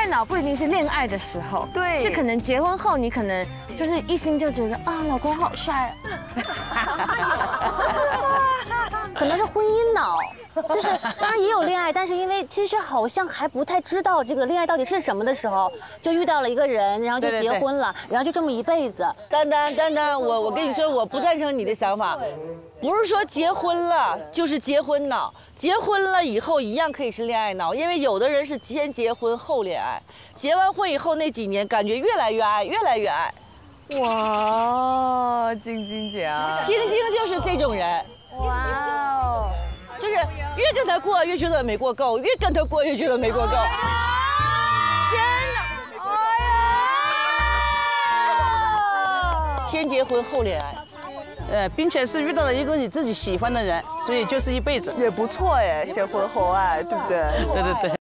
爱脑不一定是恋爱的时候， 对， 是可能结婚后你可能就是一心就觉得啊，老公好帅，可能是婚姻脑。就是当然也有恋爱，但是因为其实好像还不太知道这个恋爱到底是什么的时候，就遇到了一个人，然后就结婚了，然后就这么一辈子。 丹丹，我跟你说，我不赞成你的想法，不是说结婚了就是结婚脑，结婚了以后一样可以是恋爱脑，因为有的人是先结婚后恋爱，结完婚以后那几年感觉越来越爱，越来越爱。 哇，晶晶姐啊， 晶晶就是这种人。 哇哦。 就是越跟他过越觉得没过够，越跟他过越觉得没过够。天哪！哎呀！先结婚后恋爱， 并且是遇到了一个你自己喜欢的人，所以就是一辈子。 也不错哎，先婚后爱，对不对？ 对。